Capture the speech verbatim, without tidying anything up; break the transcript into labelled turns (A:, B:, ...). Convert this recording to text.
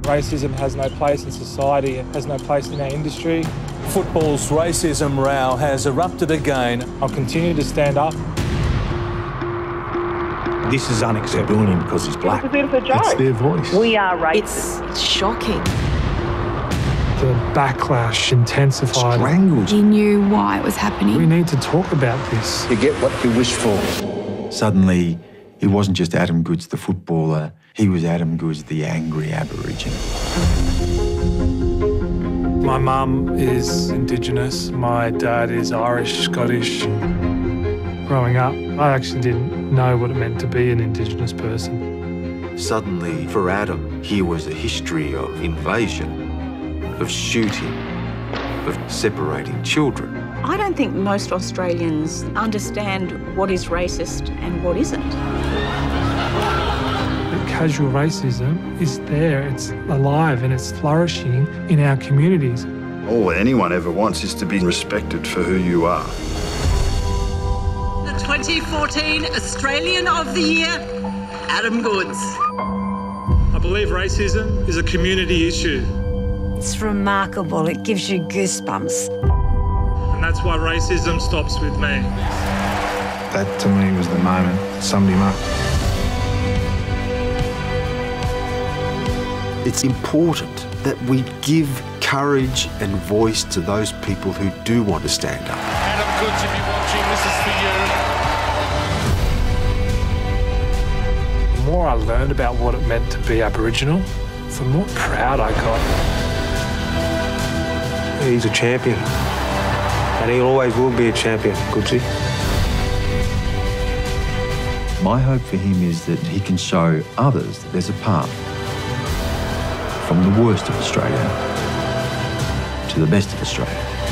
A: Racism has no place in society, it has no place in our industry.
B: Football's racism row has erupted again.
A: I'll continue to stand up.
C: This is unacceptable because he's black.
D: It's a bit of a joke.
C: It's their voice.
D: We are racist.
E: It's shocking.
F: The backlash intensified.
C: Strangled.
E: He knew why it was happening.
F: We need to talk about this.
C: You get what you wish for.
G: Suddenly, it wasn't just Adam Goodes the footballer, he was Adam Goodes the angry Aborigine.
F: My mum is Indigenous, my dad is Irish, Scottish. Growing up, I actually didn't know what it meant to be an Indigenous person.
G: Suddenly, for Adam, here was a history of invasion, of shooting, of separating children.
D: I don't think most Australians understand what is racist and what isn't.
F: Casual racism is there, it's alive and it's flourishing in our communities.
H: All anyone ever wants is to be respected for who you are.
I: The twenty fourteen Australian of the Year, Adam Goodes.
A: I believe racism is a community issue.
J: It's remarkable, it gives you goosebumps.
A: And that's why racism stops with me.
C: That, to me, was the moment that summed him up.
G: It's important that we give courage and voice to those people who do want to stand up.
K: Adam Goodes, if you're watching, this is for you.
F: The more I learned about what it meant to be Aboriginal, the more proud I got.
C: He's a champion. And he always will be a champion, Goodsy.
G: My hope for him is that he can show others that there's a path from the worst of Australia to the best of Australia.